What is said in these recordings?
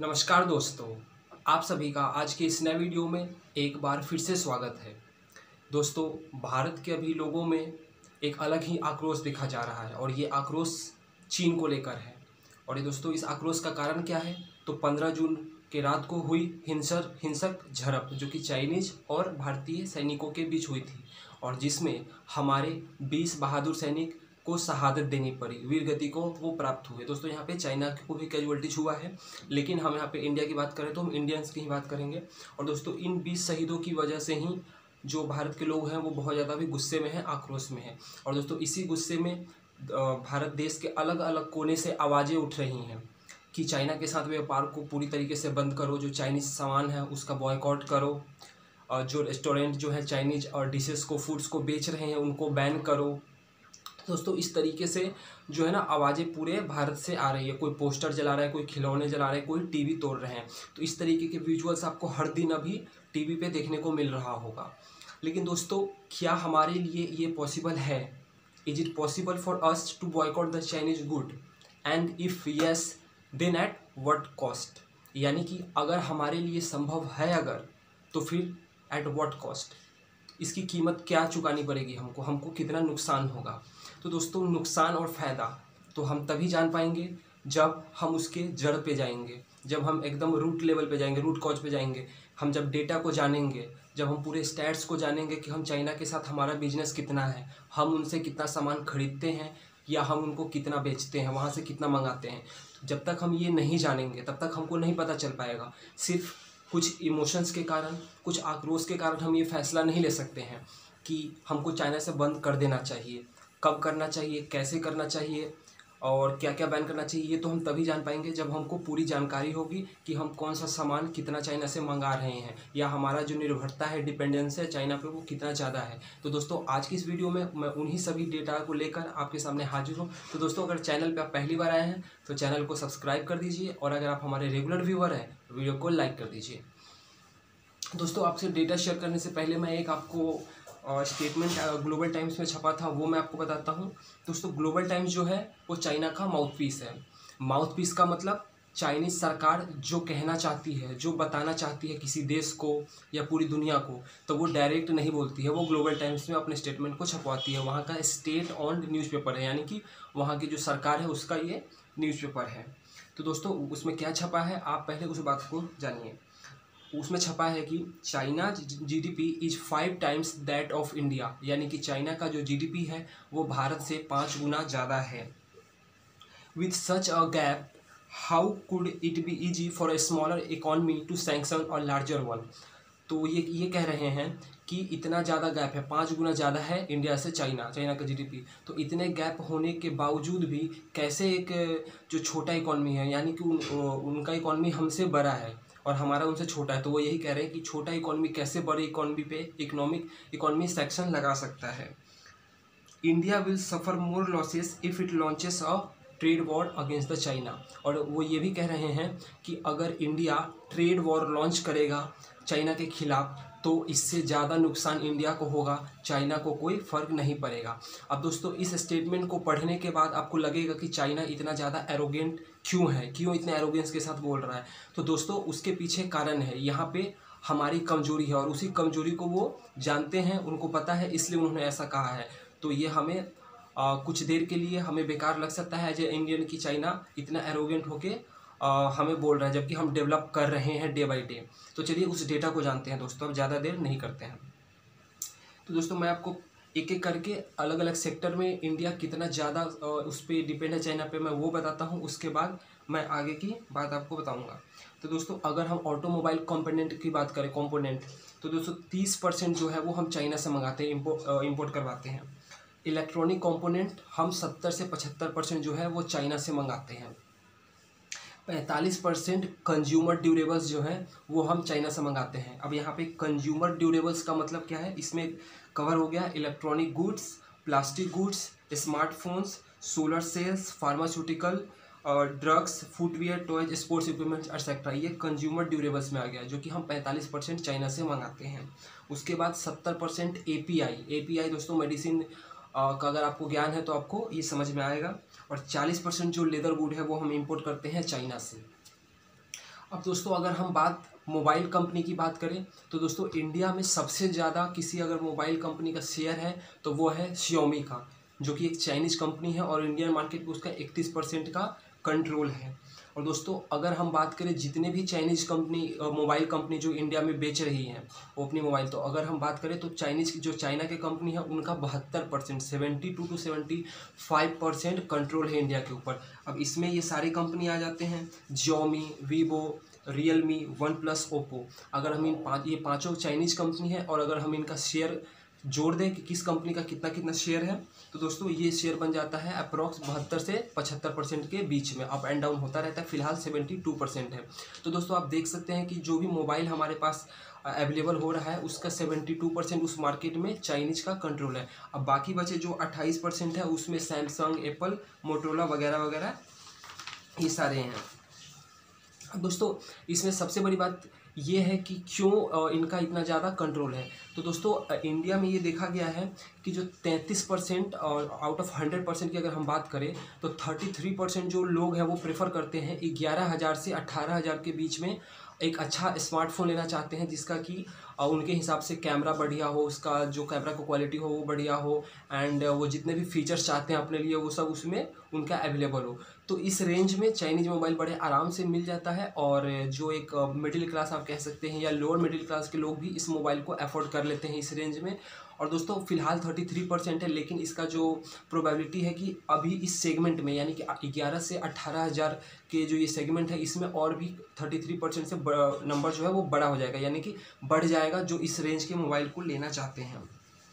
नमस्कार दोस्तों, आप सभी का आज के इस नए वीडियो में एक बार फिर से स्वागत है। दोस्तों, भारत के अभी लोगों में एक अलग ही आक्रोश देखा जा रहा है और ये आक्रोश चीन को लेकर है। और ये दोस्तों, इस आक्रोश का कारण क्या है? तो 15 जून के रात को हुई हिंसक झड़प जो कि चाइनीज और भारतीय सैनिकों के बीच हुई थी और जिसमें हमारे 20 बहादुर सैनिक को शहादत देनी पड़ी, वीर गति को वो प्राप्त हुए। दोस्तों, यहाँ पे चाइना को भी कैजुअलिटीज हुआ है, लेकिन हम यहाँ पे इंडिया की बात करें तो हम इंडियंस की ही बात करेंगे। और दोस्तों, इन 20 शहीदों की वजह से ही जो भारत के लोग हैं वो बहुत ज़्यादा भी गुस्से में हैं, आक्रोश में हैं। और दोस्तों, इसी गुस्से में भारत देश के अलग अलग कोने से आवाज़ें उठ रही हैं कि चाइना के साथ व्यापार को पूरी तरीके से बंद करो, जो चाइनीज़ सामान है उसका बॉयकॉट करो, और जो रेस्टोरेंट जो है चाइनीज़ और डिशेस को, फूड्स को बेच रहे हैं उनको बैन करो। दोस्तों, इस तरीके से जो है ना आवाज़ें पूरे भारत से आ रही है। कोई पोस्टर जला रहा है, कोई खिलौने जला रहे हैं, कोई टीवी तोड़ रहे हैं। तो इस तरीके के विजुअल्स आपको हर दिन अभी टीवी पे देखने को मिल रहा होगा। लेकिन दोस्तों, क्या हमारे लिए ये पॉसिबल है? Is it possible for us to boycott the Chinese good? And if yes, then at what cost? यानी कि अगर हमारे लिए संभव है अगर, तो फिर एट व्हाट कॉस्ट? इसकी कीमत क्या चुकानी पड़ेगी हमको कितना नुकसान होगा? तो दोस्तों, नुकसान और फ़ायदा तो हम तभी जान पाएंगे जब हम उसके जड़ पे जाएंगे, जब हम एकदम रूट लेवल पे जाएंगे, रूट कॉज पे जाएंगे। हम जब डेटा को जानेंगे, जब हम पूरे स्टैट्स को जानेंगे कि हम चाइना के साथ हमारा बिजनेस कितना है, हम उनसे कितना सामान खरीदते हैं या हम उनको कितना बेचते हैं, वहाँ से कितना मंगाते हैं। जब तक हम ये नहीं जानेंगे तब तक हमको नहीं पता चल पाएगा। सिर्फ कुछ इमोशंस के कारण, कुछ आक्रोश के कारण हम ये फैसला नहीं ले सकते हैं कि हमको चाइना से बंद कर देना चाहिए। कब करना चाहिए, कैसे करना चाहिए और क्या क्या बैन करना चाहिए, ये तो हम तभी जान पाएंगे जब हमको पूरी जानकारी होगी कि हम कौन सा सामान कितना चाइना से मंगा रहे हैं या हमारा जो निर्भरता है, डिपेंडेंस है चाइना पे, वो कितना ज़्यादा है। तो दोस्तों, आज की इस वीडियो में मैं उन्हीं सभी डेटा को लेकर आपके सामने हाजिर हूँ। तो दोस्तों, अगर चैनल पर आप पहली बार आए हैं तो चैनल को सब्सक्राइब कर दीजिए और अगर आप हमारे रेगुलर व्यूअर हैं तो वीडियो को लाइक कर दीजिए। दोस्तों, आपसे डेटा शेयर करने से पहले मैं एक आपको स्टेटमेंट ग्लोबल टाइम्स में छपा था वो मैं आपको बताता हूँ। दोस्तों, ग्लोबल टाइम्स जो है वो चाइना का माउथपीस है। माउथपीस का मतलब चाइनीज़ सरकार जो कहना चाहती है, जो बताना चाहती है किसी देश को या पूरी दुनिया को, तो वो डायरेक्ट नहीं बोलती है, वो ग्लोबल टाइम्स में अपने स्टेटमेंट को छपवाती है। वहाँ का स्टेट ऑन्ड न्यूज़पेपर है, यानी कि वहाँ की जो सरकार है उसका ये न्यूज़पेपर है। तो दोस्तों, उसमें क्या छपा है आप पहले उस बात को जानिए। उसमें छपा है कि China GDP is 5 times that of India, यानी कि चाइना का जो जीडीपी है वो भारत से 5 गुना ज़्यादा है। With such a gap, how could it be easy for a smaller economy to sanction a larger one? तो ये कह रहे हैं कि इतना ज़्यादा गैप है, 5 गुना ज़्यादा है इंडिया से चाइना का जीडीपी। तो इतने गैप होने के बावजूद भी कैसे एक जो छोटा इकॉनमी है, यानी कि उनका इकॉनमी हमसे बड़ा है और हमारा उनसे छोटा है, तो वो यही कह रहे हैं कि छोटा इकॉनमी कैसे बड़े इकॉनमी पे इकॉनमी सेक्शन लगा सकता है। India will suffer more losses if it launches a trade war against the China. और वो ये भी कह रहे हैं कि अगर इंडिया ट्रेड वॉर लॉन्च करेगा चाइना के खिलाफ तो इससे ज़्यादा नुकसान इंडिया को होगा, चाइना को कोई फ़र्क नहीं पड़ेगा। अब दोस्तों, इस स्टेटमेंट को पढ़ने के बाद आपको लगेगा कि चाइना इतना ज़्यादा एरोगेंट क्यों है, क्यों इतने एरोगेंस के साथ बोल रहा है। तो दोस्तों, उसके पीछे कारण है, यहाँ पे हमारी कमजोरी है और उसी कमजोरी को वो जानते हैं, उनको पता है, इसलिए उन्होंने ऐसा कहा है। तो ये हमें कुछ देर के लिए हमें बेकार लग सकता है एज ए इंडियन कि चाइना इतना एरोगेंट होके हमें बोल रहा है, जबकि हम डेवलप कर रहे हैं डे बाई डे। तो चलिए उस डेटा को जानते हैं दोस्तों, अब ज़्यादा देर नहीं करते हैं। तो दोस्तों, मैं आपको एक एक करके अलग अलग सेक्टर में इंडिया कितना ज़्यादा उस पर डिपेंड है चाइना पे, मैं वो बताता हूँ। उसके बाद मैं आगे की बात आपको बताऊँगा। तो दोस्तों, अगर हम ऑटोमोबाइल कंपोनेंट की बात करें, तो दोस्तों 30% जो है वो हम चाइना से मंगाते हैं, इम्पोर्ट करवाते हैं। इलेक्ट्रॉनिक कंपोनेंट हम 70 से 75% जो है वो चाइना से मंगाते हैं। 45% कंज्यूमर ड्यूरेबल्स जो हैं वो हम चाइना से मंगाते हैं। अब यहाँ पे कंज्यूमर ड्यूरेबल्स का मतलब क्या है, इसमें कवर हो गया electronic goods, plastic goods, smartphones, solar cells, pharmaceutical और drugs, footwear, toys, sports equipments etcetera. ये कंज्यूमर ड्यूरेबल्स में आ गया, जो कि हम 45% चाइना से मंगाते हैं। उसके बाद 70% एपीआई दोस्तों मेडिसिन का अगर आपको ज्ञान है तो आपको ये समझ में आएगा। और 40% जो लेदर गुड है वो हम इंपोर्ट करते हैं चाइना से। अब दोस्तों अगर हम बात मोबाइल कंपनी की बात करें तो दोस्तों इंडिया में सबसे ज़्यादा किसी अगर मोबाइल कंपनी का शेयर है तो वो है Xiaomi का, जो कि एक चाइनीज़ कंपनी है और इंडियन मार्केट में उसका 31% का कंट्रोल है। और दोस्तों अगर हम बात करें जितने भी चाइनीज़ कंपनी मोबाइल कंपनी जो इंडिया में बेच रही हैं वो अपनी मोबाइल, तो अगर हम बात करें तो चाइनीज़ की जो चाइना के कंपनी है उनका 72% 72 to 75% कंट्रोल है इंडिया के ऊपर। अब इसमें ये सारी कंपनी आ जाते हैं, Xiaomi, Vivo, Realme, OnePlus, Oppo. अगर हम ये पांचों चाइनीज़ कंपनी है और अगर हम इनका शेयर जोड़ दें कि किस कंपनी का कितना कितना शेयर है तो दोस्तों ये शेयर बन जाता है अप्रॉक्स 72 से 75% के बीच में, अप एंड डाउन होता रहता है। फिलहाल 72% है। तो दोस्तों आप देख सकते हैं कि जो भी मोबाइल हमारे पास अवेलेबल हो रहा है उसका 72% उस मार्केट में चाइनीज़ का कंट्रोल है। अब बाकी बचे जो 28% है उसमें सैमसंग, एप्पल, मोटोरोला वगैरह वगैरह ये सारे हैं। दोस्तों इसमें सबसे बड़ी बात ये है कि क्यों इनका इतना ज़्यादा कंट्रोल है। तो दोस्तों इंडिया में ये देखा गया है कि जो 33% और आउट ऑफ 100% की अगर हम बात करें तो 33% जो लोग हैं वो प्रेफर करते हैं 11,000 से 18,000 के बीच में एक अच्छा स्मार्टफोन लेना चाहते हैं जिसका कि उनके हिसाब से कैमरा बढ़िया हो, उसका जो कैमरा का क्वालिटी हो वो बढ़िया हो एंड वो जितने भी फीचर्स चाहते हैं अपने लिए वो सब उसमें उनका अवेलेबल हो। तो इस रेंज में चाइनीज़ मोबाइल बड़े आराम से मिल जाता है और जो एक मिडिल क्लास आप कह सकते हैं या लोअर मिडिल क्लास के लोग भी इस मोबाइल को अफोर्ड कर लेते हैं इस रेंज में। और दोस्तों फिलहाल 33% है, लेकिन इसका जो प्रोबेबिलिटी है कि अभी इस सेगमेंट में यानी कि 11 से 18,000 के जो ये सेगमेंट है इसमें और भी 33% से नंबर जो है वो बड़ा हो जाएगा, यानी कि बढ़ जाएगा जो इस रेंज के मोबाइल को लेना चाहते हैं।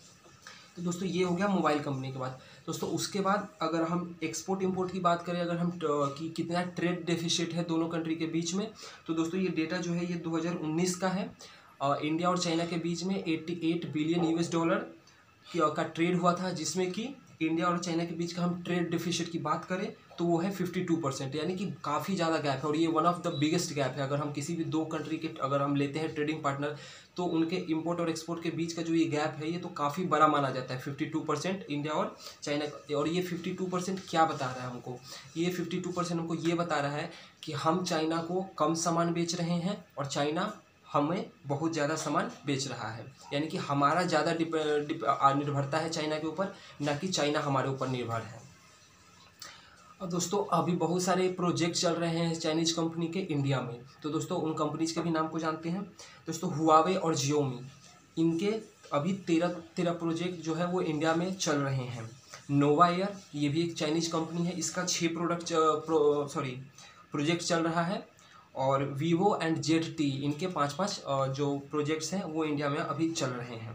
तो दोस्तों ये हो गया मोबाइल कंपनी के बाद। दोस्तों उसके बाद अगर हम एक्सपोर्ट इंपोर्ट की बात करें, अगर हम कि कितना ट्रेड डेफिसिट है दोनों कंट्री के बीच में, तो दोस्तों ये डेटा जो है ये 2019 का है। इंडिया और चाइना के बीच में 88 बिलियन US डॉलर का ट्रेड हुआ था, जिसमें कि इंडिया और चाइना के बीच का हम ट्रेड डेफिसिट की बात करें तो वो है 52%, यानी कि काफ़ी ज़्यादा गैप है और ये one of the biggest gap है। अगर हम किसी भी दो कंट्री के अगर हम लेते हैं ट्रेडिंग पार्टनर तो उनके इंपोर्ट और एक्सपोर्ट के बीच का जो ये गैप है ये तो काफ़ी बड़ा माना जाता है, 52% इंडिया और चाइना का। और ये 52% क्या बता रहा है हमको, ये 52% हमको ये बता रहा है कि हम चाइना को कम सामान बेच रहे हैं और चाइना हमें बहुत ज़्यादा सामान बेच रहा है, यानी कि हमारा ज़्यादा निर्भरता है चाइना के ऊपर, ना कि चाइना हमारे ऊपर निर्भर है। और दोस्तों अभी बहुत सारे प्रोजेक्ट चल रहे हैं चाइनीज़ कंपनी के इंडिया में, तो दोस्तों उन कंपनीज के भी नाम को जानते हैं। दोस्तों हुआवे और Xiaomi, इनके अभी 13 प्रोजेक्ट जो है वो इंडिया में चल रहे हैं। नोवा एयर ये भी एक चाइनीज़ कंपनी है, इसका 6 प्रोजेक्ट चल रहा है। और Vivo एंड ZTE इनके 5-5 जो प्रोजेक्ट्स हैं वो इंडिया में अभी चल रहे हैं।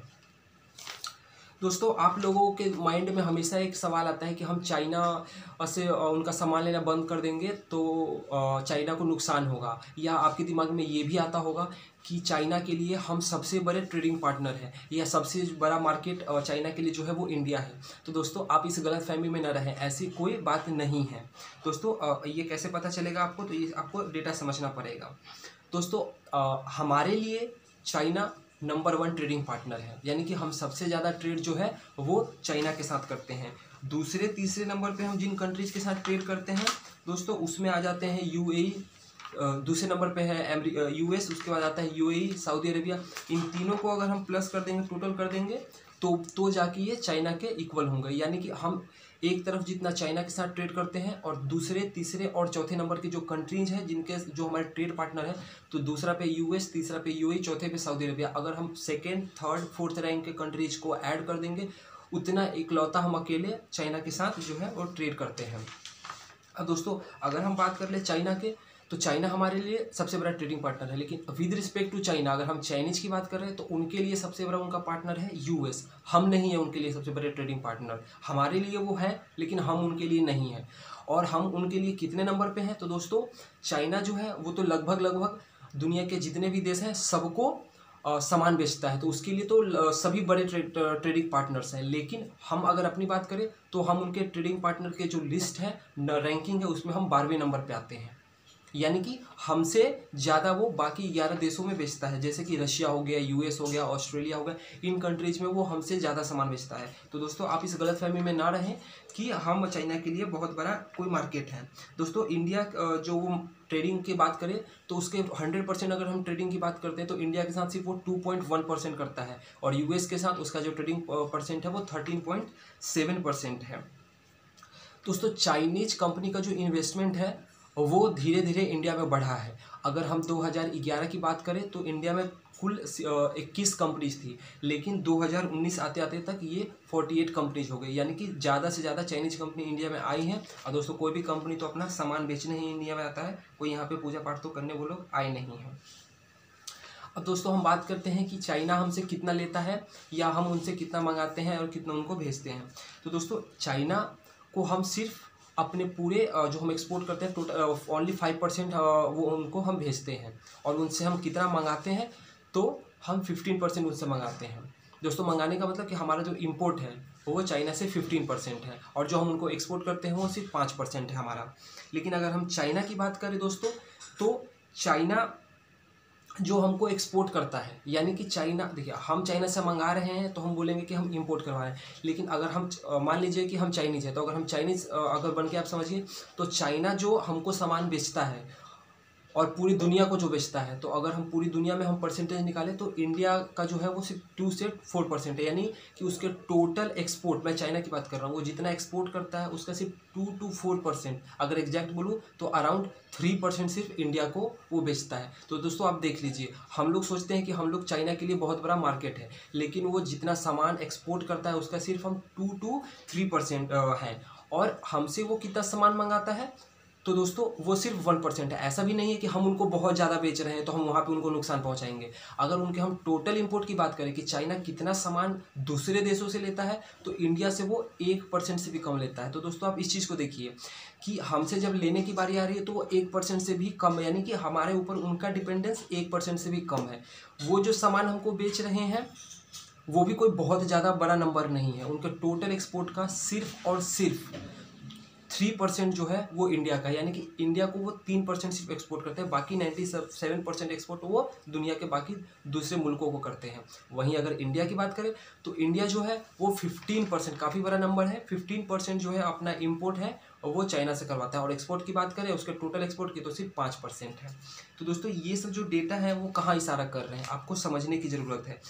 दोस्तों आप लोगों के माइंड में हमेशा एक सवाल आता है कि हम चाइना से उनका सामान लेना बंद कर देंगे तो चाइना को नुकसान होगा, या आपके दिमाग में ये भी आता होगा कि चाइना के लिए हम सबसे बड़े ट्रेडिंग पार्टनर हैं या सबसे बड़ा मार्केट चाइना के लिए जो है वो इंडिया है। तो दोस्तों आप इस गलतफहमी में न रहें, ऐसी कोई बात नहीं है। दोस्तों ये कैसे पता चलेगा आपको, तो ये आपको डेटा समझना पड़ेगा। दोस्तों हमारे लिए चाइना नंबर 1 ट्रेडिंग पार्टनर है, यानी कि हम सबसे ज़्यादा ट्रेड जो है वो चाइना के साथ करते हैं। दूसरे तीसरे नंबर पे हम जिन कंट्रीज़ के साथ ट्रेड करते हैं दोस्तों उसमें आ जाते हैं UAE, दूसरे नंबर पे है US, उसके बाद आता है UAE, सऊदी अरेबिया। इन तीनों को अगर हम प्लस कर देंगे, टोटल कर देंगे तो जाके ये चाइना के इक्वल होंगे, यानी कि हम एक तरफ जितना चाइना के साथ ट्रेड करते हैं और दूसरे तीसरे और चौथे नंबर के जो कंट्रीज हैं जिनके जो हमारे ट्रेड पार्टनर हैं, तो दूसरा पे US, तीसरा पे UAE, चौथे पे सऊदी अरेबिया। अगर हम सेकेंड, थर्ड, फोर्थ रैंक के कंट्रीज को ऐड कर देंगे उतना इकलौता हम अकेले चाइना के साथ जो है वो ट्रेड करते हैं। अब दोस्तों अगर हम बात कर ले चाइना के, तो चाइना हमारे लिए सबसे बड़ा ट्रेडिंग पार्टनर है, लेकिन विद रिस्पेक्ट टू चाइना अगर हम चाइनीज़ की बात कर रहे हैं तो उनके लिए सबसे बड़ा उनका पार्टनर है US। हम नहीं है उनके लिए सबसे बड़े ट्रेडिंग पार्टनर, हमारे लिए वो है लेकिन हम उनके लिए नहीं है। और हम उनके लिए कितने नंबर पे हैं, तो दोस्तों चाइना जो है वो तो लगभग दुनिया के जितने भी देश हैं सबको सामान बेचता है, तो उसके लिए तो सभी बड़े ट्रेडिंग पार्टनर्स हैं। लेकिन हम अगर अपनी बात करें तो हम उनके ट्रेडिंग पार्टनर के जो लिस्ट है, रैंकिंग है, उसमें हम 12वें नंबर पे आते हैं। यानी कि हमसे ज़्यादा वो बाकी 11 देशों में बेचता है, जैसे कि रशिया हो गया, यूएस हो गया, ऑस्ट्रेलिया हो गया, इन कंट्रीज में वो हमसे ज़्यादा सामान बेचता है। तो दोस्तों आप इस गलतफहमी में ना रहें कि हम चाइना के लिए बहुत बड़ा कोई मार्केट है। दोस्तों इंडिया जो वो ट्रेडिंग की बात करें तो उसके 100% अगर हम ट्रेडिंग की बात करते हैं तो इंडिया के साथ सिर्फ वो 2.1% करता है, और यूएस के साथ उसका जो ट्रेडिंग परसेंट है वो 13.7% है। दोस्तों चाइनीज कंपनी का जो इन्वेस्टमेंट है वो धीरे धीरे इंडिया में बढ़ा है। अगर हम 2011 की बात करें तो इंडिया में कुल 21 कंपनीज थी, लेकिन 2019 आते आते तक ये 48 कंपनीज हो गई, यानी कि ज़्यादा से ज़्यादा चाइनीज कंपनी इंडिया में आई हैं। और दोस्तों कोई भी कंपनी तो अपना सामान बेचने ही इंडिया में आता है, कोई यहाँ पे पूजा पाठ तो करने वो लोग आए नहीं हैं। अब दोस्तों हम बात करते हैं कि चाइना हमसे कितना लेता है या हम उनसे कितना मंगाते हैं और कितना उनको भेजते हैं। तो दोस्तों चाइना को हम सिर्फ अपने पूरे जो हम एक्सपोर्ट करते हैं टोटल ओनली 5% वो उनको हम भेजते हैं, और उनसे हम कितना मंगाते हैं तो हम 15% उनसे मंगाते हैं। दोस्तों मंगाने का मतलब कि हमारा जो इम्पोर्ट है वो चाइना से 15% है, और जो हम उनको एक्सपोर्ट करते हैं वो सिर्फ 5% है हमारा। लेकिन अगर हम चाइना की बात करें दोस्तों, तो चाइना जो हमको एक्सपोर्ट करता है, यानी कि चाइना, देखिए हम चाइना से मंगा रहे हैं तो हम बोलेंगे कि हम इंपोर्ट करवा रहे हैं। लेकिन अगर हम मान लीजिए कि हम चाइनीज़ है, तो अगर हम चाइनीज़ अगर बन के आप समझिए, तो चाइना जो हमको सामान बेचता है और पूरी दुनिया को जो बेचता है, तो अगर हम पूरी दुनिया में हम परसेंटेज निकालें तो इंडिया का जो है वो सिर्फ 2 से 4% है, यानी कि उसके टोटल एक्सपोर्ट, मैं चाइना की बात कर रहा हूँ, वो जितना एक्सपोर्ट करता है उसका सिर्फ 2 to 4%, अगर एग्जैक्ट बोलूँ तो अराउंड 3% सिर्फ इंडिया को वो बेचता है। तो दोस्तों आप देख लीजिए, हम लोग सोचते हैं कि हम लोग चाइना के लिए बहुत बड़ा मार्केट है, लेकिन वो जितना सामान एक्सपोर्ट करता है उसका सिर्फ हम 2 to 3% है, और हमसे वो कितना सामान मंगाता है तो दोस्तों वो सिर्फ 1% है। ऐसा भी नहीं है कि हम उनको बहुत ज़्यादा बेच रहे हैं तो हम वहाँ पे उनको नुकसान पहुँचाएंगे। अगर उनके हम टोटल इंपोर्ट की बात करें कि चाइना कितना सामान दूसरे देशों से लेता है, तो इंडिया से वो 1% से भी कम लेता है। तो दोस्तों आप इस चीज़ को देखिए कि हमसे जब लेने की बारी आ रही है तो वो 1% से भी कम है, यानी कि हमारे ऊपर उनका डिपेंडेंस 1% से भी कम है। वो जो सामान हमको बेच रहे हैं वो भी कोई बहुत ज़्यादा बड़ा नंबर नहीं है, उनके टोटल एक्सपोर्ट का सिर्फ और सिर्फ 3% जो है वो इंडिया का है, यानी कि इंडिया को वो 3% सिर्फ एक्सपोर्ट करते हैं, बाकी 97% एक्सपोर्ट वो दुनिया के बाकी दूसरे मुल्कों को करते हैं। वहीं अगर इंडिया की बात करें तो इंडिया जो है वो 15%, काफ़ी बड़ा नंबर है, 15% जो है अपना इम्पोर्ट है और वो चाइना से करवाता है, और एक्सपोर्ट की बात करें उसके टोटल एक्सपोर्ट की तो सिर्फ 5% है। तो दोस्तों ये सब जो डेटा है वो कहाँ इशारा कर रहे हैं, आपको समझने की ज़रूरत है।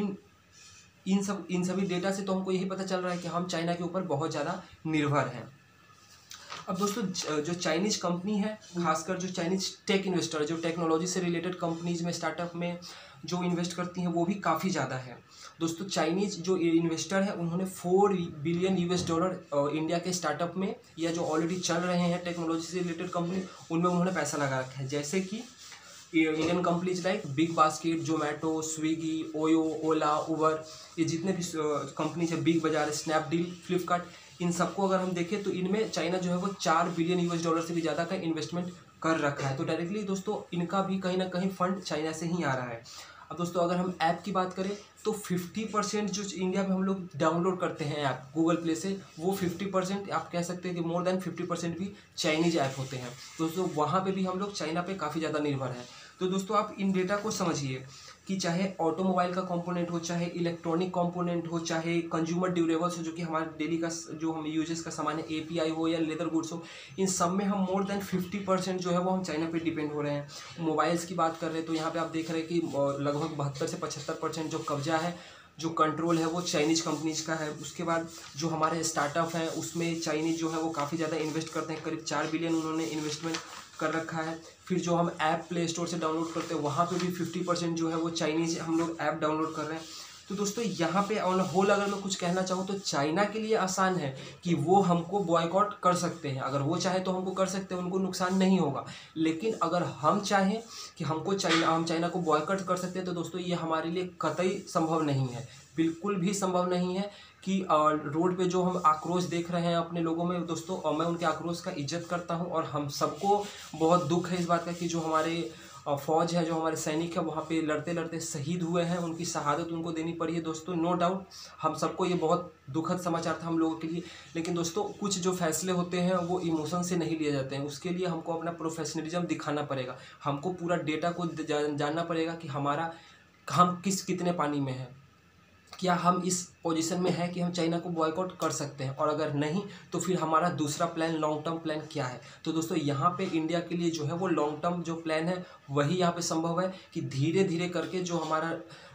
इन सभी डेटा से तो हमको यही पता चल रहा है कि हम चाइना के ऊपर बहुत ज़्यादा निर्भर हैं। अब दोस्तों जो चाइनीज कंपनी है, खासकर जो चाइनीज टेक इन्वेस्टर, जो टेक्नोलॉजी से रिलेटेड कंपनीज में, स्टार्टअप में जो इन्वेस्ट करती हैं वो भी काफ़ी ज़्यादा है। दोस्तों चाइनीज जो इन्वेस्टर है उन्होंने $4 बिलियन इंडिया के स्टार्टअप में, या जो ऑलरेडी चल रहे हैं टेक्नोलॉजी से रिलेटेड कंपनी, उनमें उन्होंने पैसा लगा रखा है। जैसे कि Indian companies like BigBasket, Zomato, Swiggy, OYO, Ola, Uber, ये जितने भी कंपनीज है, बिग बाजार, स्नैपडील, फ्लिपकार्ट, इन सबको अगर हम देखें तो इनमें चाइना जो है वो $4 बिलियन से भी ज़्यादा का इन्वेस्टमेंट कर रखा है। तो डायरेक्टली दोस्तों इनका भी कहीं ना कहीं फंड चाइना से ही आ रहा है। अब दोस्तों अगर हम ऐप की बात करें तो 50% जो इंडिया में हम लोग डाउनलोड करते हैं ऐप गूगल प्ले से, वो 50%, आप कह सकते हैं कि मोर देन 50% भी चाइनीज ऐप होते हैं। दोस्तों वहाँ पे भी हम लोग चाइना पे काफ़ी ज़्यादा निर्भर हैं। तो दोस्तों आप इन डेटा को समझिए कि चाहे ऑटोमोबाइल का कंपोनेंट हो, चाहे इलेक्ट्रॉनिक कंपोनेंट हो, चाहे कंज्यूमर ड्यूरेबल्स हो, जो कि हमारे डेली का जो हम यूजेस का सामान है, API हो या लेदर गुड्स हो, इन सब में हम मोर देन 50% जो है वो हम चाइना पे डिपेंड हो रहे हैं। मोबाइल्स की बात कर रहे हैं तो यहाँ पे आप देख रहे हैं कि लगभग 72 से 75% जो कब्जा है, जो कंट्रोल है वो चाइनीज कंपनीज का है। उसके बाद जो हमारे स्टार्टअप हैं उसमें चाइनीज जो है वो काफ़ी ज़्यादा इन्वेस्ट करते हैं, करीब $4 बिलियन उन्होंने इन्वेस्टमेंट कर रखा है। फिर जो हम ऐप प्ले स्टोर से डाउनलोड करते हैं वहाँ पे भी 50% जो है वो चाइनीज हम लोग ऐप डाउनलोड कर रहे हैं। तो दोस्तों यहाँ पे ऑन होल अगर मैं कुछ कहना चाहूँ तो चाइना के लिए आसान है कि वो हमको बॉयकॉट कर सकते हैं, अगर वो चाहे तो हमको कर सकते हैं, उनको नुकसान नहीं होगा। लेकिन अगर हम चाहें कि हम चाइना को बॉयकॉट कर सकते हैं तो दोस्तों ये हमारे लिए कतई संभव नहीं है, बिल्कुल भी संभव नहीं है कि रोड पे जो हम आक्रोश देख रहे हैं अपने लोगों में दोस्तों, मैं उनके आक्रोश का इज्जत करता हूं, और हम सबको बहुत दुख है इस बात का कि जो हमारे फ़ौज है, जो हमारे सैनिक है वहाँ पे लड़ते लड़ते शहीद हुए हैं, उनकी शहादत उनको देनी पड़ी है दोस्तों। नो डाउट हम सबको ये बहुत दुखद समाचार था हम लोगों के लिए। लेकिन दोस्तों कुछ जो फैसले होते हैं वो इमोशन से नहीं लिए जाते हैं, उसके लिए हमको अपना प्रोफेशनलिज्म दिखाना पड़ेगा, हमको पूरा डेटा को जानना पड़ेगा कि हम कितने पानी में हैं, क्या हम इस पोजीशन में है कि हम चाइना को बॉयकॉट कर सकते हैं, और अगर नहीं तो फिर हमारा दूसरा प्लान, लॉन्ग टर्म प्लान क्या है। तो दोस्तों यहाँ पे इंडिया के लिए जो है वो लॉन्ग टर्म जो प्लान है वही यहाँ पे संभव है कि धीरे धीरे करके जो हमारा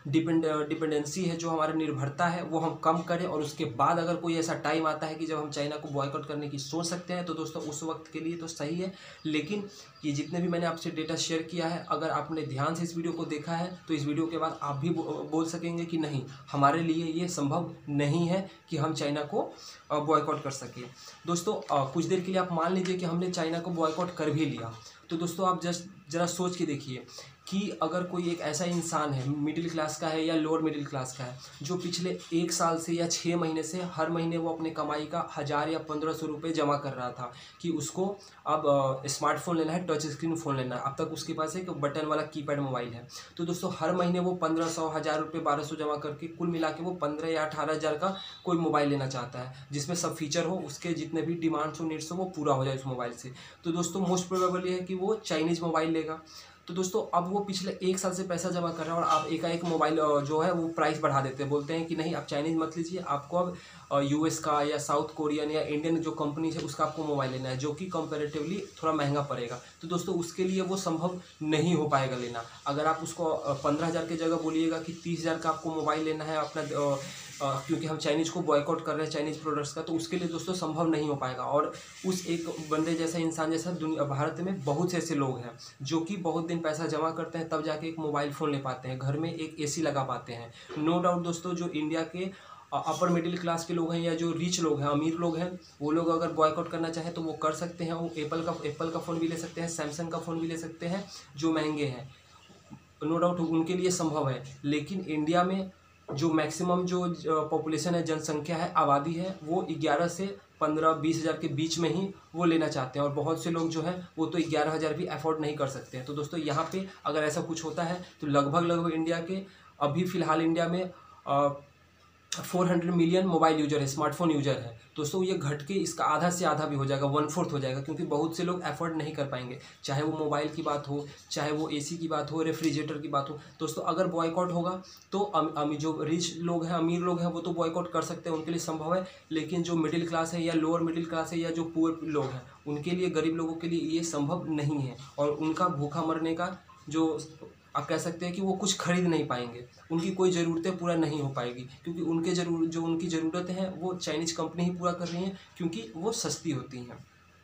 डिपेंडेंसी है, जो हमारा निर्भरता है वो हम कम करें, और उसके बाद अगर कोई ऐसा टाइम आता है कि जब हम चाइना को बॉयकॉट करने की सोच सकते हैं तो दोस्तों उस वक्त के लिए तो सही है। लेकिन ये जितने भी मैंने आपसे डेटा शेयर किया है, अगर आपने ध्यान से इस वीडियो को देखा है तो इस वीडियो के बाद आप भी बोल सकेंगे कि नहीं, हमारे लिए ये संभव नहीं है कि हम चाइना को बॉयकॉट कर सकें। दोस्तों कुछ देर के लिए आप मान लीजिए कि हमने चाइना को बॉयकॉट कर भी लिया, तो दोस्तों आप ज़रा सोच के देखिए कि अगर कोई एक ऐसा इंसान है, मिडिल क्लास का है या लोअर मिडिल क्लास का है, जो पिछले 1 साल से या 6 महीने से हर महीने वो अपने कमाई का 1000 या 1500 रुपये जमा कर रहा था कि उसको अब स्मार्टफोन लेना है, टच स्क्रीन फ़ोन लेना है। अब तक उसके पास एक बटन वाला कीपैड मोबाइल है। तो दोस्तों हर महीने वो 1500, 1000 रुपये, 1200 जमा करके कुल मिला के वो 15 या 18,000 का कोई मोबाइल लेना चाहता है, जिसमें सब फीचर हो, उसके जितने भी डिमांड्स हो, नीड्स हो, वो पूरा हो जाए उस मोबाइल से। तो दोस्तों मोस्ट प्रोबेबल ये है कि वो चाइनीज़ मोबाइल लेगा। तो दोस्तों अब वो पिछले 1 साल से पैसा जमा कर रहा है और आप एकाएक मोबाइल जो है वो प्राइस बढ़ा देते हैं, बोलते हैं कि नहीं आप चाइनीज़ मत लीजिए, आपको अब यूएस का या साउथ कोरियन या इंडियन जो कंपनी है उसका आपको मोबाइल लेना है, जो कि कंपैरेटिवली थोड़ा महंगा पड़ेगा। तो दोस्तों उसके लिए वो संभव नहीं हो पाएगा लेना। अगर आप उसको 15,000 की जगह बोलिएगा कि 30,000 का आपको मोबाइल लेना है अपना, क्योंकि हम चाइनीज़ को बॉयकॉट कर रहे हैं, चाइनीज़ प्रोडक्ट्स का, तो उसके लिए दोस्तों संभव नहीं हो पाएगा। और उस एक बंदे जैसा इंसान जैसा भारत में बहुत से ऐसे लोग हैं जो कि बहुत दिन पैसा जमा करते हैं तब जाके एक मोबाइल फ़ोन ले पाते हैं, घर में एक एसी लगा पाते हैं। नो डाउट दोस्तों जो इंडिया के अपर मिडिल क्लास के लोग हैं या जो रिच लोग हैं, अमीर लोग हैं, वो लोग अगर बॉयकॉट करना चाहें तो वो कर सकते हैं। वो एप्पल का फ़ोन भी ले सकते हैं, सैमसंग का फ़ोन भी ले सकते हैं जो महंगे हैं, नो डाउट उनके लिए संभव है। लेकिन इंडिया में जो मैक्सिमम जो पॉपुलेशन है, जनसंख्या है, आबादी है, वो 11 से 15-20 हज़ार के बीच में ही वो लेना चाहते हैं, और बहुत से लोग जो हैं वो तो 11,000 भी अफोर्ड नहीं कर सकते हैं। तो दोस्तों यहाँ पे अगर ऐसा कुछ होता है तो लगभग इंडिया के अभी फ़िलहाल इंडिया में 400 मिलियन मोबाइल यूजर है, स्मार्टफोन यूजर है। दोस्तों ये घट के इसका आधा से आधा भी हो जाएगा, 1/4 हो जाएगा, क्योंकि बहुत से लोग अफोर्ड नहीं कर पाएंगे, चाहे वो मोबाइल की बात हो, चाहे वो एसी की बात हो, रेफ्रिजरेटर की बात हो। दोस्तों अगर बॉयकॉट होगा तो जो रिच लोग हैं, अमीर लोग हैं, वो तो बॉयकॉट कर सकते हैं, उनके लिए संभव है। लेकिन जो मिडिल क्लास है या लोअर मिडिल क्लास है या जो पुअर लोग हैं, उनके लिए, गरीब लोगों के लिए ये संभव नहीं है, और उनका भूखा मरने का जो आप कह सकते हैं कि वो कुछ खरीद नहीं पाएंगे, उनकी कोई ज़रूरतें पूरा नहीं हो पाएगी, क्योंकि उनकी ज़रूरतें हैं वो चाइनीज़ कंपनी ही पूरा कर रही हैं, क्योंकि वो सस्ती होती हैं।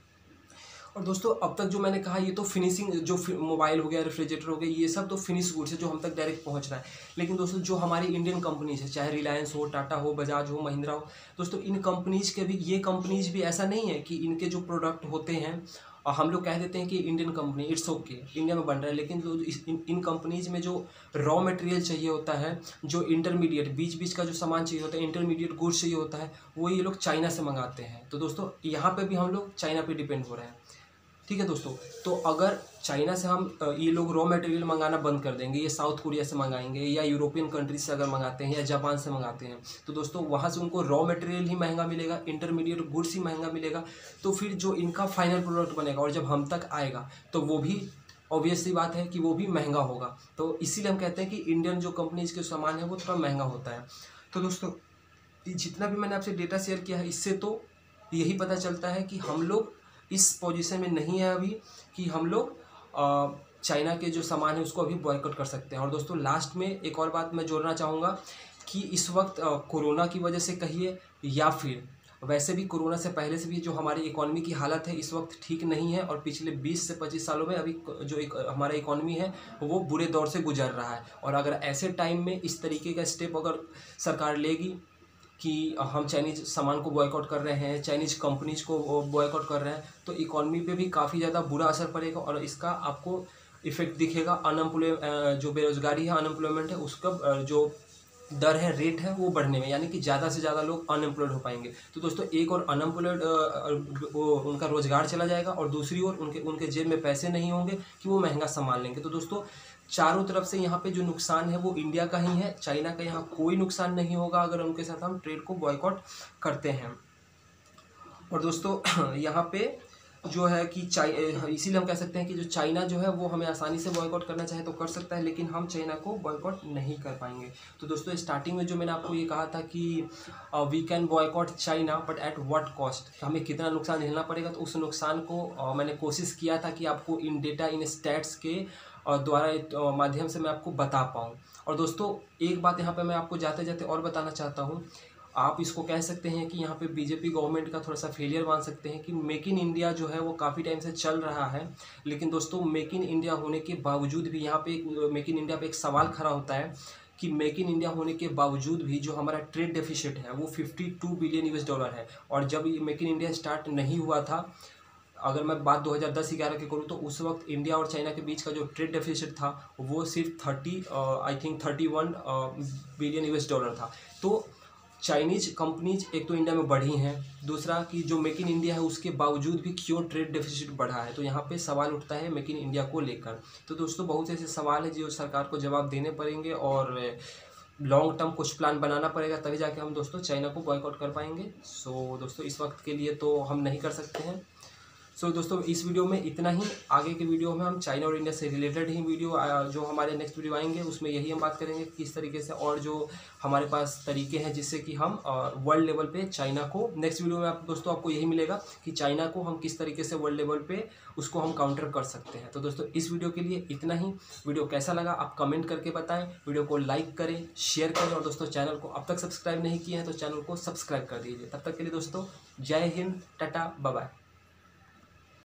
और दोस्तों अब तक जो मैंने कहा ये तो फिनिशिंग, जो मोबाइल हो गया, रेफ्रिजरेटर हो गया, ये सब तो फिनिश गुड्स है जो हम तक डायरेक्ट पहुंच रहा है। लेकिन दोस्तों जो हमारी इंडियन कंपनीज है, चाहे रिलायंस हो, टाटा हो, बजाज हो, महिंद्रा हो, दोस्तों इन कंपनीज के भी, ये कंपनीज भी ऐसा नहीं है कि इनके जो प्रोडक्ट होते हैं और हम लोग कह देते हैं कि Indian company, it's okay, India में बन रहा है, लेकिन जो इन कंपनीज में जो रॉ मटेरियल चाहिए होता है, जो इंटरमीडिएट बीच का जो सामान चाहिए होता है, इंटरमीडिएट गुड्स चाहिए होता है, वो ये लोग चाइना से मंगाते हैं। तो दोस्तों यहाँ पे भी हम लोग चाइना पे डिपेंड हो रहे हैं, ठीक है दोस्तों। तो अगर चाइना से हम ये लोग रॉ मटेरियल मंगाना बंद कर देंगे, ये साउथ कोरिया से मंगाएंगे या यूरोपियन कंट्रीज से अगर मंगाते हैं या जापान से मंगाते हैं, तो दोस्तों वहाँ से उनको रॉ मटेरियल ही महंगा मिलेगा, इंटरमीडिएट गुड्स ही महंगा मिलेगा। तो फिर जो इनका फाइनल प्रोडक्ट बनेगा और जब हम तक आएगा तो वो भी ऑब्वियस सी बात है कि वो भी महंगा होगा। तो इसीलिए हम कहते हैं कि इंडियन जो कंपनीज के सामान है वो थोड़ा महंगा होता है। तो दोस्तों जितना भी मैंने आपसे डेटा शेयर किया है, इससे तो यही पता चलता है कि हम लोग इस पोजीशन में नहीं है अभी कि हम लोग चाइना के जो सामान है उसको अभी बॉयकॉट कर सकते हैं। और दोस्तों लास्ट में एक और बात मैं जोड़ना चाहूँगा कि इस वक्त कोरोना की वजह से कहिए या फिर वैसे भी कोरोना से पहले से भी जो हमारी इकॉनमी की हालत है इस वक्त ठीक नहीं है, और पिछले 20 से 25 सालों में अभी जो हमारा इकॉनमी है वो बुरे दौर से गुजर रहा है। और अगर ऐसे टाइम में इस तरीके का स्टेप अगर सरकार लेगी कि हम चाइनीज़ सामान को बॉयकॉट कर रहे हैं, चाइनीज़ कंपनीज़ को बॉयकॉट कर रहे हैं, तो इकॉनमी पे भी काफ़ी ज़्यादा बुरा असर पड़ेगा, और इसका आपको इफ़ेक्ट दिखेगा। जो बेरोज़गारी है, अनएम्प्लॉयमेंट है, उसका जो दर है, रेट है वो बढ़ने में, यानी कि ज़्यादा से ज़्यादा लोग अनएम्प्लॉयड हो पाएंगे। तो दोस्तों एक और अनएम्प्लॉयड वो उनका रोज़गार चला जाएगा और दूसरी ओर उनके जेब में पैसे नहीं होंगे कि वो महंगा सामान लेंगे। तो दोस्तों चारों तरफ से यहाँ पे जो नुकसान है वो इंडिया का ही है, चाइना का यहाँ कोई नुकसान नहीं होगा अगर उनके साथ हम ट्रेड को बॉयकॉट करते हैं। और दोस्तों यहाँ पे जो है कि इसीलिए हम कह सकते हैं कि जो चाइना जो है वो हमें आसानी से बॉयकॉट करना चाहे तो कर सकता है, लेकिन हम चाइना को बॉयकॉट नहीं कर पाएंगे। तो दोस्तों स्टार्टिंग में जो मैंने आपको ये कहा था कि we can boycott China but at what cost, हमें कितना नुकसान झेलना पड़ेगा, तो उस नुकसान को मैंने कोशिश किया था कि आपको इन डेटा इन स्टैट्स के द्वारा माध्यम से मैं आपको बता पाऊँ। और दोस्तों एक बात यहाँ पर मैं आपको जाते जाते और बताना चाहता हूँ, आप इसको कह सकते हैं कि यहाँ पे बीजेपी गवर्नमेंट का थोड़ा सा फेलियर मान सकते हैं कि मेक इन इंडिया जो है वो काफ़ी टाइम से चल रहा है, लेकिन दोस्तों मेक इन इंडिया होने के बावजूद भी यहाँ पे मेक इन इंडिया पे एक सवाल खड़ा होता है कि मेक इन इंडिया होने के बावजूद भी जो हमारा ट्रेड डेफिसिट है वो 52 बिलियन यूएस डॉलर है। और जब ये मेक इन इंडिया स्टार्ट नहीं हुआ था, अगर मैं बात 2010-11 की करूँ तो उस वक्त इंडिया और चाइना के बीच का जो ट्रेड डेफिसिट था वो सिर्फ 31 बिलियन यूएस डॉलर था। तो चाइनीज कंपनीज एक तो इंडिया में बढ़ी हैं, दूसरा कि जो मेक इन इंडिया है उसके बावजूद भी क्यों ट्रेड डेफिसिट बढ़ा है, तो यहाँ पे सवाल उठता है मेक इन इंडिया को लेकर। तो दोस्तों बहुत से ऐसे सवाल हैं जो सरकार को जवाब देने पड़ेंगे और लॉन्ग टर्म कुछ प्लान बनाना पड़ेगा, तभी जाके हम दोस्तों चाइना को बॉयकॉट कर पाएंगे। सो दोस्तों इस वक्त के लिए तो हम नहीं कर सकते हैं। सो दोस्तों इस वीडियो में इतना ही। आगे के वीडियो में हम चाइना और इंडिया से रिलेटेड ही वीडियो जो हमारे नेक्स्ट वीडियो आएंगे उसमें यही हम बात करेंगे किस तरीके से, और जो हमारे पास तरीके हैं जिससे कि हम वर्ल्ड लेवल पे चाइना को, नेक्स्ट वीडियो में दोस्तों आपको यही मिलेगा कि चाइना को हम किस तरीके से वर्ल्ड लेवल पे उसको हम काउंटर कर सकते हैं। तो दोस्तों इस वीडियो के लिए इतना ही। वीडियो कैसा लगा आप कमेंट करके बताएं, वीडियो को लाइक करें, शेयर करें, और दोस्तों चैनल को अब तक सब्सक्राइब नहीं किए हैं तो चैनल को सब्सक्राइब कर दीजिए। तब तक के लिए दोस्तों जय हिंद, टाटा, बाय बाय।